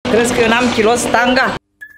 Crezi că eu n-am kilos tanga?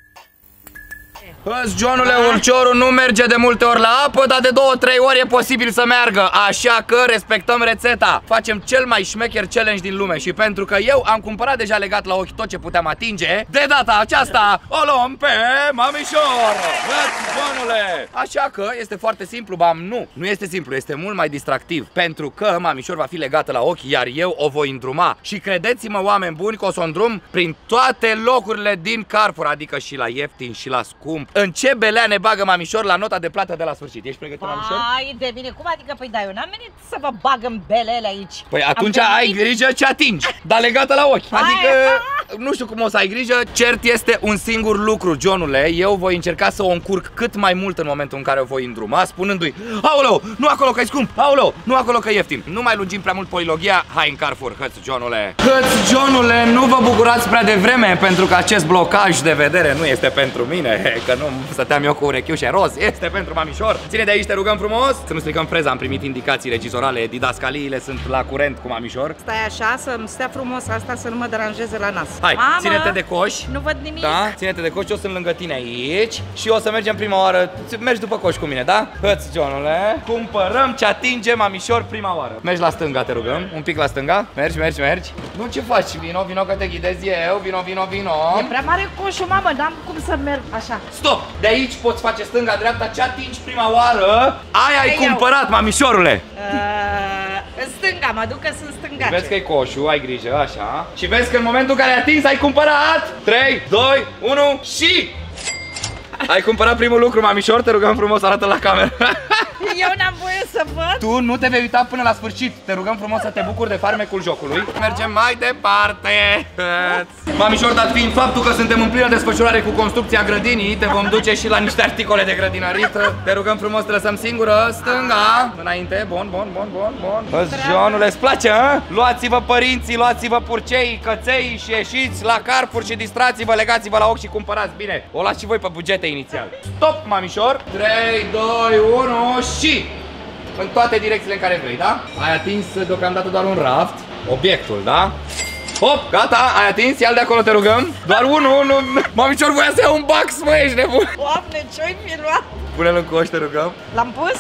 Hăți, Johnule, ulciorul nu merge de multe ori la apă, dar de 2-3 ori e posibil să meargă. Așa că respectăm rețeta. Facem cel mai șmecher challenge din lume. Și pentru că eu am cumpărat deja legat la ochi tot ce puteam atinge, de data aceasta o luăm pe Mamișor. Hăți, Johnule. Așa că este foarte simplu, nu este simplu, este mult mai distractiv. Pentru că Mamișor va fi legată la ochi, iar eu o voi îndruma. Și credeți-mă, oameni buni, că o să o îndrum prin toate locurile din Carrefour, adică și la ieftin și la scump. În ce belea ne bagă Mamișor la nota de plată de la sfârșit? Ești pregătit, Mamișor? Ai de bine, cum adică? Păi da, eu n-am venit să vă bag în belele aici. Păi atunci ai grijă ce atingi, dar legată la ochi. Adică, nu știu cum o să ai grijă. Cert este un singur lucru, Johnule. Eu voi încerca să o încurc cât mai mult în momentul în care o voi îndruma, spunându-i: aoleu, nu acolo că e scump, aoleu, nu acolo că e ieftin. Nu mai lungim prea mult polilogia, hai în Carrefour, hăți, Johnule. Hăți, Johnule, nu vă bucurați prea devreme, pentru că acest blocaj de vedere nu este pentru mine, că nu stăteam eu cu urechiușe roz, este pentru Mamișor. Ține de aici, te rugăm frumos. Să nu stricăm freza, am primit indicații regizorale, didascaliile sunt la curent cu Mamișor. Stai așa, să-mi stea frumos asta, să nu mă deranjeze la nas. Hai, ține-te de coș. Nu văd nimic. Da, ține-te de coș, eu sunt lângă tine aici. Și o să mergem prima oară. Mergi după coș cu mine, da? Hăți, Johnule. Cumpărăm ce atinge Mamișor prima oară. Mergi la stânga, te rugăm, un pic la stânga. Mergi. Nu, ce faci? Vino că te ghidez eu. Vino. E prea mare coșul, mamă, n-am cum să merg așa. Stop! De aici poți face stânga-dreapta, ce atingi prima oară, aia ai cumpărat, Mamișorule! În stânga, mă duc că sunt stângace. Vezi că e coșul, ai grijă, așa. Și vezi că în momentul în care ai atins, ai cumpărat. 3, 2, 1 și... Ai cumpărat primul lucru, Mamișor, te rugăm frumos, arată la cameră. Eu n-am voie să văd. Tu nu te vei uita până la sfârșit. Te rugăm frumos să te bucuri de farmecul jocului. Mergem mai departe. Mamișor, dat fiind faptul că suntem în plină desfășurare cu construcția grădinii, te vom duce și la niște articole de grădinărit. Te rugăm frumos, te lăsăm singură. Stânga, înainte, bun. Johnule, îți place, a? Luați-vă părinții, luați-vă purcei, căței și ieșiți la Carrefour și distrați-vă, legați-vă la ochi și cumpărați bine. O lași și voi pe bugete inițial. Stop, Mamișor. 3, 2, 1 și... în toate direcțiile în care vrei, da? Ai atins deocamdată doar un raft. Obiectul, da? Hop, gata, ai atins, ia-l de acolo, te rugăm. Doar unul, nu... Mamișor voia să ia un box, mă, ești nebun. Doamne, ce-oi fi luat? Pune-l în coș, te rugăm. L-am pus?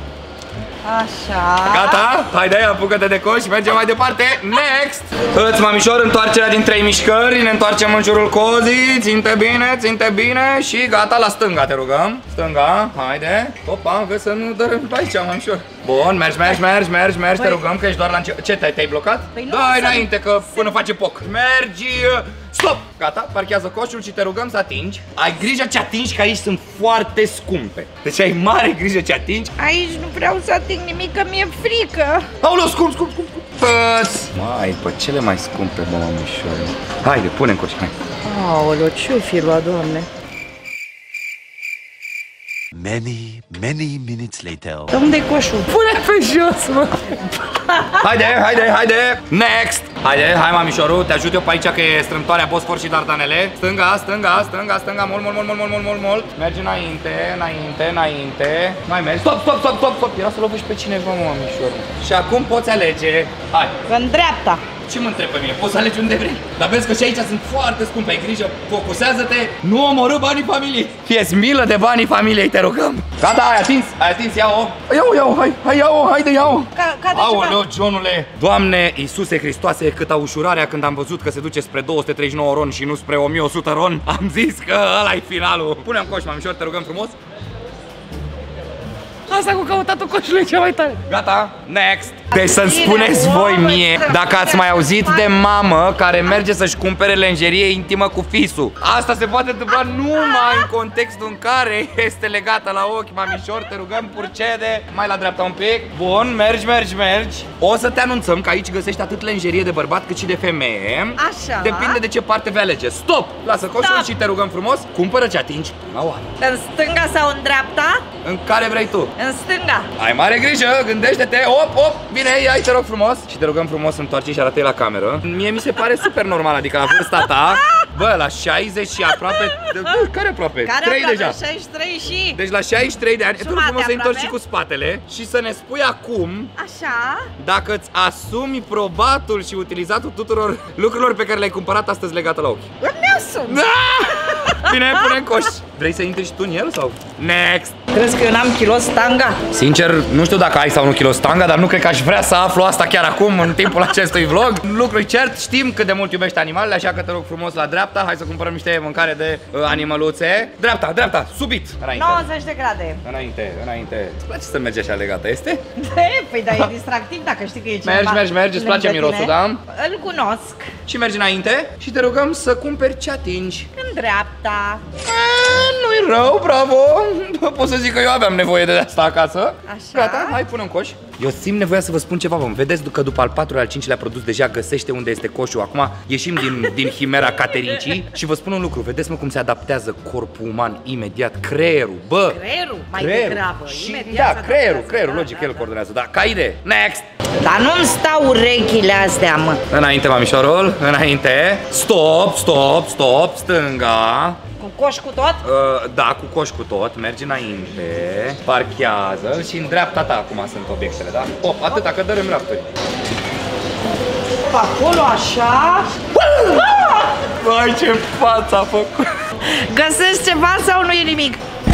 Așa. Gata, haide, apucă-te de coș, mergem mai departe. Next! Îți, Mamișor, întoarcerea din 3 mișcări. Ne întoarcem în jurul cozii. Ținte bine și gata, la stânga, te rugăm. Stânga, haide. Opa, vezi să nu dărâm pe aici, Mamișor. Bun, mergi, te rugăm că ești doar la început. Ce, te-ai blocat? Păi dă-i înainte că până face poc. Mergi, stop! Gata, parchează coșul și te rugăm să atingi. Ai grijă ce atingi, că aici sunt foarte scumpe. Deci ai mare grijă ce atingi. Aici nu vreau să ating nimic, că mi-e frică. Aoleu, scump. Mai, pe cele mai scumpe, bă, Mamișor. Haide, pune în coș, hai. Aoleu, ce-o fi luat, Doamne? Many minutes later. Unde-i coșul? Pune pe jos, mă. Haide. Next. Hai, Mamișorul, te ajut eu pe aici că e strâmtoarea Bosfor și Dardanele. Stânga, mult. Mergi înainte. Mai mergi. Stop. Era să lovești pe cineva, Mamișor. Și acum poți alege. Hai. În dreapta. Ce mă întreb pe mine? Poți să alegi unde vrei. Dar vezi că și aici sunt foarte scumpe. Ai grijă, focusează-te, nu omorâ banii familiei. Fie-ți milă de banii familiei, te rugăm. Gata, ai atins, ia-o. Ia-o, haide, ia-o. Aoleu, Johnule. Doamne Iisuse Hristoase, câtă ușurarea când am văzut că se duce spre 239 ron și nu spre 1100 ron. Am zis că ăla-i finalul. Pune-mi coș, Mamișor, te rugăm frumos. Asta cu căutatul coșului e cea mai tare. Gata, next. Deci să-mi spuneți voi mie dacă ați mai auzit de mamă care merge să-și cumpere lenjerie intimă cu fisul. Asta se poate întâmpla numai în contextul în care este legată la ochi, Mamișor, te rugăm, purcede. Mai la dreapta un pic. Bun, mergi. O să te anunțăm că aici găsești atât lenjerie de bărbat cât și de femeie. Așa. Depinde de ce parte vei alege. Stop! Lasă coșul și te rugăm frumos, cumpără ce atingi prima oară. În stânga sau în dreapta? În care vrei tu. În stânga. Ai mare grijă, gândește-te, op, bine, ia-i, te rog frumos. Și te rugăm frumos să întoarci și arată-i la cameră. Mie mi se pare super normal, adică la vârsta ta Bă, la 60 și aproape... Care aproape? Care 3 aproape? deja. 63 și... Deci la 63 de ani, tu frumos să întorci și aproape? cu spatele și să ne spui acum Așa. dacă îți asumi probatul și utilizatul tuturor lucrurilor pe care le-ai cumpărat astăzi legată la ochi. Îmi asum. Bine, pune în coș. Vrei să intri și tu în el sau? Next! Crezi că eu n-am kilos stanga? Sincer, nu știu dacă ai sau nu kilo stanga, dar nu cred că aș vrea să aflu asta chiar acum, în timpul acestui vlog. Lucru cert, știm cât de mult iubești animalele, așa că te rog frumos la dreapta. Hai să cumpărăm niște mâncare de animăluțe. Dreapta, dreapta, subit! Înainte. 90 de grade. Înainte, înainte. Îți place să mergi așa legată, este? Păi da, e distractiv dacă știi că e cineva. Mergi, îți place lângă mirosul, tine. da? Îl cunosc. Și mergi înainte și te rugăm să cumperi ce atingi. În dreapta. Nu-i rău, bravo! Pot să zic că eu aveam nevoie de asta acasă. Așa. Gata, hai, pune în coș. Eu simt nevoia să vă spun ceva, vă vedeți că după al 4-lea, al 5-lea produs deja găsește unde este coșul. Acum ieșim din chimera Caterincii și vă spun un lucru, vedeți mă cum se adaptează corpul uman imediat, creierul, bă! Creierul, mai creierul. degrabă. Și, Imediat da, se creierul, adaptează. logic, el coordonează, da, ca idee. Next! Dar nu-mi stau urechile astea, mă. Înainte, mamișorul, înainte. Stop, stop, stop, stânga. Cu coș cu tot? Da, cu coș cu tot, mergi înainte, parchează și în dreapta ta acum sunt obiectele, da? Atâta, că dărâm rafturi. Acolo, așa. Vai, ce față a făcut! Găsesc ceva sau nu e nimic?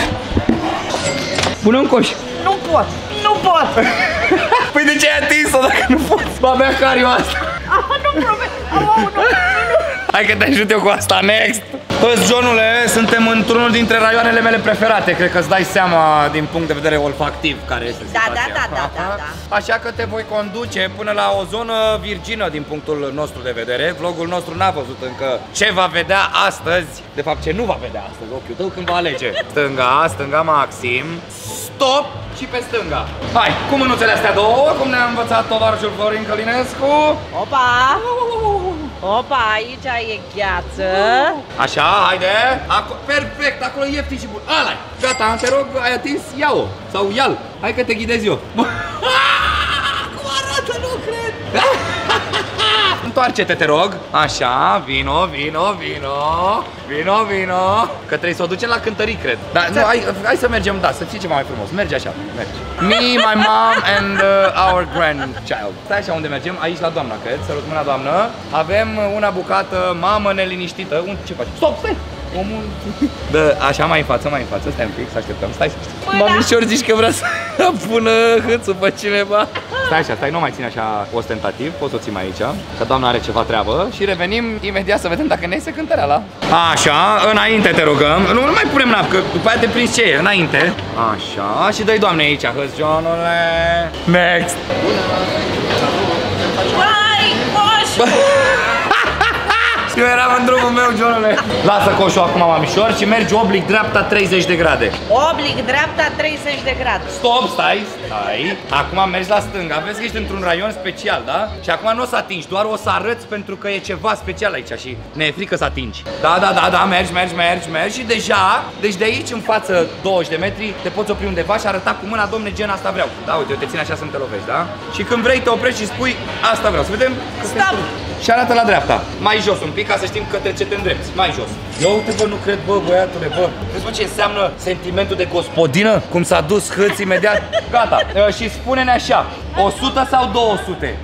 Pune un coș. Nu pot, nu pot. Păi de ce ai atins-o dacă nu poți? Ba bea cariu asta. Nu promet. Nu. Hai că te ajut eu cu asta, next! Păi, Johnule, suntem într-unul dintre raioanele mele preferate. Cred că îți dai seama din punct de vedere olfactiv care este situația. Da. Așa că te voi conduce până la o zonă virgină din punctul nostru de vedere. Vlogul nostru n-a văzut încă ce va vedea astăzi. De fapt, ce nu va vedea astăzi ochiul tău când va alege. Stânga maxim. Stop și pe stânga. Hai, cu mânuțele astea două, cum ne-a învățat tovarășul Florin Călinescu. Opa, aici e gheață. Așa, haide. Perfect, acolo e ieftin și bun. Ăla-i. Gata, te rog, ai atins, ia-o. Sau ia-l. Hai că te ghidez eu. Cum arată, nu cred. Întoarce-te, te rog. Așa, vino. Că trebuie să o ducem la cântării, cred. Dar nu, hai să mergem, da, să fie ceva mai frumos. Mergi așa, mergi. Me, my mom and our grandchild. Stai așa unde mergem, aici la doamna, cred. Sărut mâna, doamnă. Avem una bucată, mamă neliniștită. Ce faci? Stop, stai! Omul... Dă, așa, mai în față, stai un pic, să așteptăm, stai. Mamișor, zici că vrea să pună hâțul pe cineva. Stai așa, nu mai ține așa ostentativ, poți să o ții mai aici, că doamna are ceva treabă și revenim imediat să vedem dacă ne iese cântăreala. Așa, înainte te rugăm, nu mai punem mâna, că după aia te prinzi ce e, înainte. Așa, și dă-i doamne aici, hăzjoanule. Next! Vai, coș! Eu eram în drumul meu, Johnule. Lasă coșul acum, mamișor, și mergi oblic dreapta 30 de grade. Oblic dreapta 30 de grade. Stop, stai. Acum mergi la stânga. Vezi că ești într-un raion special, da? Și acum nu o să atingi, doar o să arăți pentru că e ceva special aici și ne e frică să atingi. Da, mergi și deja, deci de aici în față 20 de metri, te poți opri undeva și arăta cu mâna, domne, gen asta vreau. Da, uite, eu te țin așa să nu te lovești, da? Și când vrei te oprești și spui, asta vreau, să vedem. Stop! Și arată la dreapta, mai jos un pic, ca să știm către ce te îndrepți, mai jos. Eu uite, bă, nu cred, bă, băiatule, bă. Vezi, bă, ce înseamnă sentimentul de gospodină? Cum s-a dus hâț imediat? Gata. Și spune-ne așa, 100 sau 200?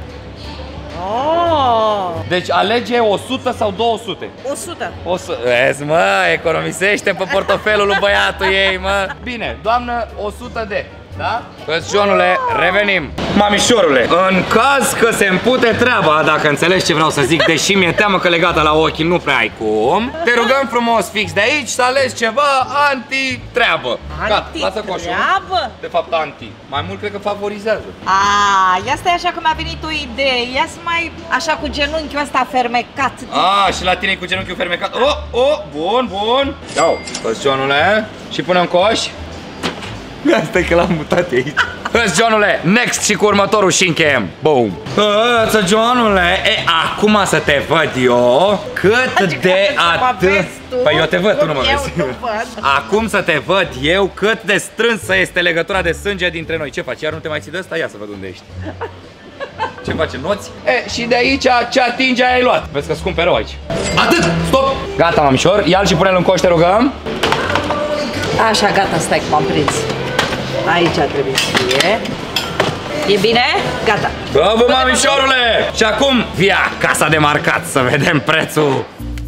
Deci alege 100 sau 200? 100. Vezi, mă, economisește pe portofelul lui băiatul ei, mă. Bine, doamnă, 100 de. Da? Căsționule, revenim. Mamișorule, în caz că se împute treaba, dacă înțelegi ce vreau să zic, deși mi-e teamă că legată la ochi nu prea ai cum, te rugăm frumos fix de aici să alegi ceva anti-treabă. Gata, lasă coșul. De fapt anti. Mai mult cred că favorizează. Ia stai așa că mi-a venit o idee. Ia-ți mai așa cu genunchiul ăsta fermecat. Și la tine cu genunchiul fermecat. Bun. Iau, căsționule, și punem coș. Asta e că l-am mutat aici. Johnule, next și cu următorul și încheiem. Boom. Johnule, acum să te văd eu cât de atât. Păi eu te văd, tu nu mă vezi. Acum să te văd eu cât de strânsă este legătura de sânge dintre noi. Ce faci? Iar nu te mai ții de ăsta? Ia să văd unde ești. ce face, noți. Și de aici ce atinge ai luat. Vezi că scumpe rău aici. Atât, stop. Gata, mamișor, ia-l și pune-l în coș, te rugăm. Așa, gata, stai că m-am prins. Aici trebuie să fie. E bine? Gata. Bravo, mamișorule! Și acum, via casa de marcat să vedem prețul.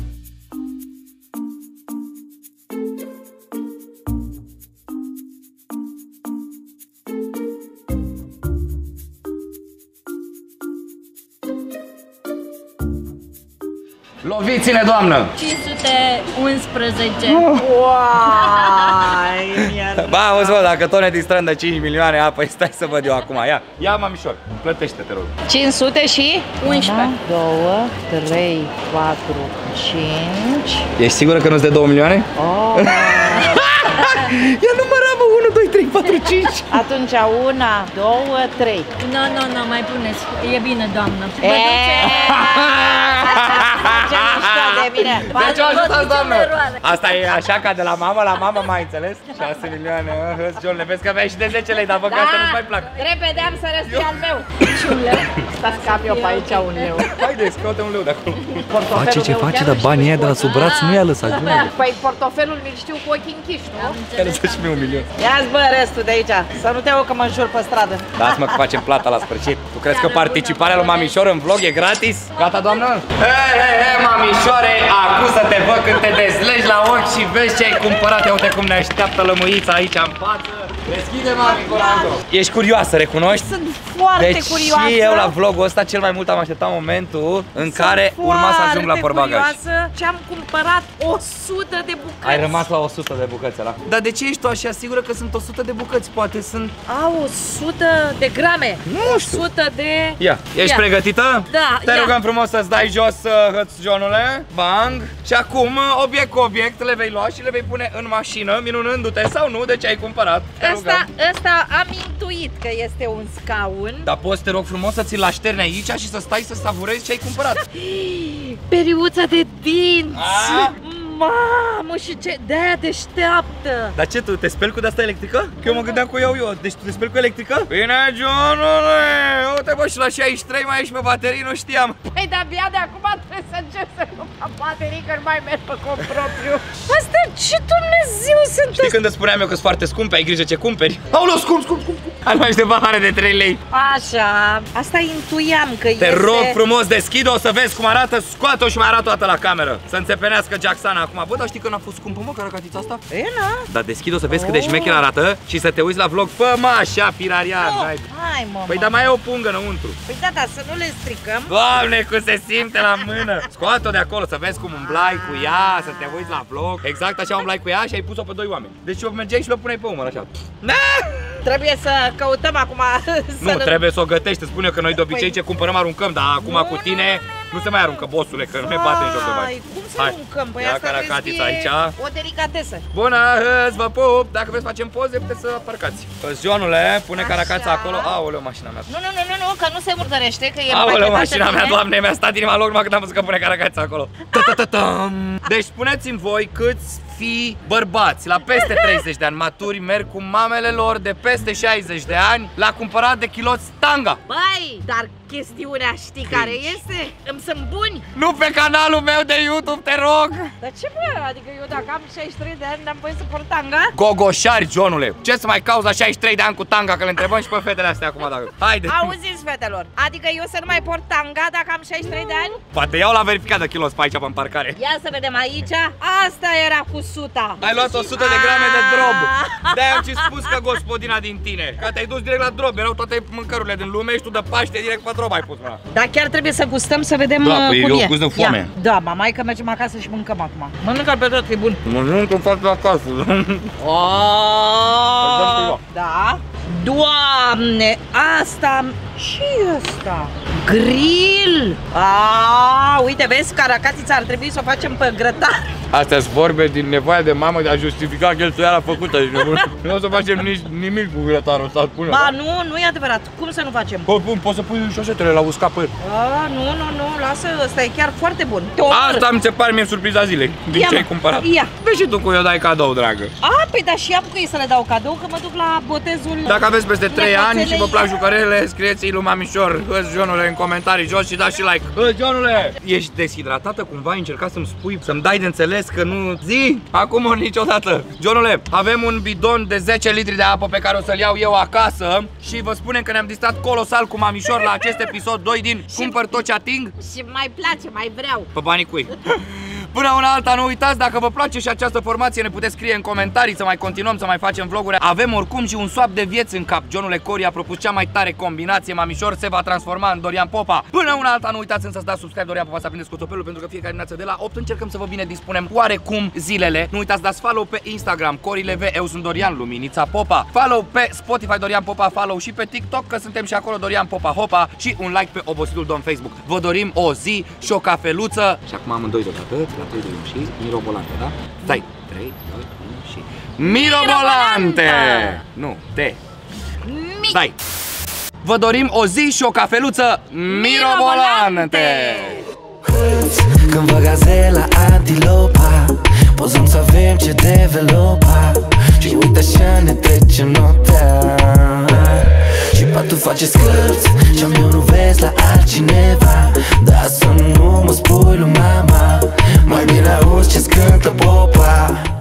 Loviți-ne, doamnă! 511. Ba, auzi, bă, dacă tot ne distrăm de 5 milioane, apoi stai să văd eu acum. Ia, mamișor, plătește, te rog. 500 și? 11. 2, 3, 4, 5. Ești sigură că nu-ți de 2 milioane? Oh. Ia număra, mă, 1, 2, 3, 4, 5. Atunci 1, 2, 3. Nu, mai puneți. E bine, doamnă. De mine. Deci o ajutați, doamnă. Asta e așa ca de la mama, mai înțeles? 6 milioane, Johnule, vezi că aveai și de 10 lei, dar vă că asta nu-ți mai plac. Repede am să răspui al meu. Și un leu. Să scap eu pe aici un leu. Haide, scoate un leu de acolo. Face ce face, dar banii aia de la sub braț nu i-a lăsat. Păi portofelul mi-l știu cu ochii închiși, nu? Care să-și mie 1 milion. Ia-ți bă restul de aici, să nu te că mă înjur pe stradă. Lasă-mă că facem plata la sfârșit. Tu crezi că participarea lui mamișor în vlog e gratis? Gata, doamnă? Hei, mamișoare, acum să te văd când te dezlegi la ochi și vezi ce ai cumpărat. Ia uite cum ne așteaptă lămâița aici în față. Deschide, mami, colantul. Ești curioasă, recunoști? Sunt foarte deci curioasă. Și eu la vlogul ăsta cel mai mult am așteptat momentul în care urma să ajung la portbagaj. Ce am cumpărat 100 de bucăți. Ai rămas la 100 de bucăți ăla. Dar de ce ești tu așa sigură că sunt 100 de bucăți? Poate sunt... Au 100 de grame. Nu știu. 100 de... Ia, ești pregătită? Da, Te rugăm frumos să-ți dai jos hățjonule. Bang. Și acum, obiect cu obiect, le vei lua și le vei pune în mașină, minunându-te sau nu de ce ai cumpărat. Ăsta am intuit că este un scaun. Dar poți, te rog frumos, să ți-l așterni aici și să stai să savurezi ce ai cumpărat. Periuța de dinți. A? Mamă, și ce de-aia deșteaptă. Dar ce, tu te speli cu de-asta electrică? Că eu mă gândeam cu eu. Deci tu te speli cu electrică? Bine, Johnule! Uite, bă, și la 63 mai ești pe baterii, nu știam. Păi, de abia de acum trebuie să încep să cumpăr baterii, că nu mai merg pe cont propriu. Asta ce Dumnezeu sunt. Știi când îți spuneam eu că sunt foarte scumpe, ai grijă ce cumperi? Aoleu, scump. Ai mai de valoare de 3 lei. Așa, asta intuiam că Te rog frumos, deschide-o să vezi cum arată, scoate-o și mai arată toată la cameră. Să înțepenească Jacksana acum. Bă, dar știi că n-a fost scumpă, mă, caracatița asta? E, na. Dar deschide-o să vezi cât de șmecher arată și să te uiți la vlog. Fă, mă, așa, pirarian. Hai, mă. Păi, dar mai e o pungă înăuntru. Păi da, să nu le stricăm. Doamne, cum se simte la mână. Scoate-o de acolo să vezi cum umblai cu ea, să te uiți la vlog. Exact așa umblai cu ea și ai pus-o pe 2 oameni. Deci eu mergeai și le puneai pe umăr așa. Trebuie să căutăm acum Nu, trebuie să o gătești. Îți spun eu că noi de obicei ce cumpărăm aruncăm, dar acum cu tine nu se mai aruncă, bossule, că nu ne bate în joc de bani. Cum să aruncăm? Păi ia asta caracatița aici. o delicatesă. Bună, vă pup! Dacă vreți să facem poze, puteți să parcați. Zionule, pune caracața acolo. Aoleu, mașina mea. Nu, că nu se murdărește, că e aoleu, mașina mea, doamne, mi-a stat inima lor, când am văzut că pune caracața acolo. Deci spuneți-mi voi câți fi bărbați la peste 30 de ani maturi merg cu mamele lor de peste 60 de ani la cumpărat de chiloți tanga. Băi, dar chestiunea știi care este? Îmi sunt buni? Nu pe canalul meu de YouTube, te rog! Dar ce bă? Adică eu dacă am 63 de ani n-am voie să port tanga? Gogoșari, Johnule! Ce să mai cauzi la 63 de ani cu tanga? Că le întrebăm și pe fetele astea acum dacă... Haide! Auziți, fetelor, adică eu să nu mai port tanga dacă am 63 de ani? Poate iau la verificat de kilos pe aici, pe parcare. Ia să vedem aici. Asta era cu suta. Ai luat 100 de grame de drob. De-aia am spus că gospodina din tine. Că te-ai dus direct la drob. Erau toate mâncărurile din lume și tu de Paște direct pe drob ai pus mâna. Dar chiar trebuie să gustăm, să vedem păi cum eu e. gust de foame. Da, mama, hai că mergem acasă și mâncăm acum. Mănâncă-l pe tot, că e bun. Mănânc în fața acasă. Da. Doamne, asta și ăsta. Grill. Uite, vezi, caracatița ar trebui să o facem pe grătar. Astea sunt vorbe din nevoia de mamă de a justifica cheltuiala făcută. Nu o să facem nimic cu grătarul ăsta, spune. Ba, nu e adevărat. Cum să nu facem? Poți să pui șosetele la uscat pe el. Nu, lasă, ăsta e chiar foarte bun. Asta mi se pare mie surpriza zilei. Din ce ai cumpărat? Ia. Vezi și tu cu eu dai cadou, dragă. Păi da, și apucă-i să le dau cadou, că mă duc la botezul. Dacă aveți peste 3 ani și vă plac jucărele, scrieți-i lui Mamișor, hăți Johnule în comentarii jos și dați și like. Hăți Johnule! Ești deshidratată cumva? Ai încercat să-mi spui, să-mi dai de înțeles că nu... Zi! Acum ori niciodată. Johnule, avem un bidon de 10 litri de apă pe care o să-l iau eu acasă și vă spunem că ne-am distrat colosal cu Mamișor la acest episod 2 din Cumpăr tot ce ating. Și mai place, mai vreau. Pe banii cui? Până una alta, nu uitați, dacă vă place și această formație, ne puteți scrie în comentarii să mai continuăm, să mai facem vloguri. Avem oricum și un swap de vieți în cap. Johnule Cori a propus cea mai tare combinație, Mamișor se va transforma în Dorian Popa. Până una alta, nu uitați însă să dați subscribe Dorian Popa, să aprindeți cotopelul, pentru că fiecare dimineață de la 8 încercăm să vă bine dispunem oarecum zilele. Nu uitați, dați follow pe Instagram, CoriLV, eu sunt Dorian Luminița Popa. Follow pe Spotify Dorian Popa, follow și pe TikTok, că suntem și acolo Dorian Popa Hopa, și un like pe obositul Don Facebook. Vă dorim o zi și o cafeluță. Și acum amândoi deodată, la 3, 2, 1 și mirobolante, da? Stai, 3, 2, 1 și... Mirobolante! Nu, te... Stai! Vă dorim o zi și o cafeluță mirobolante! Când vă gazela antilopa, pozăm să avem ce developa. Și uite așa ne trecem noaptea. Și patul face scârți și-am eu nu vezi la altcineva. Dar să nu mă spui lui mama, mai bine auzi ce-ți cântă popa.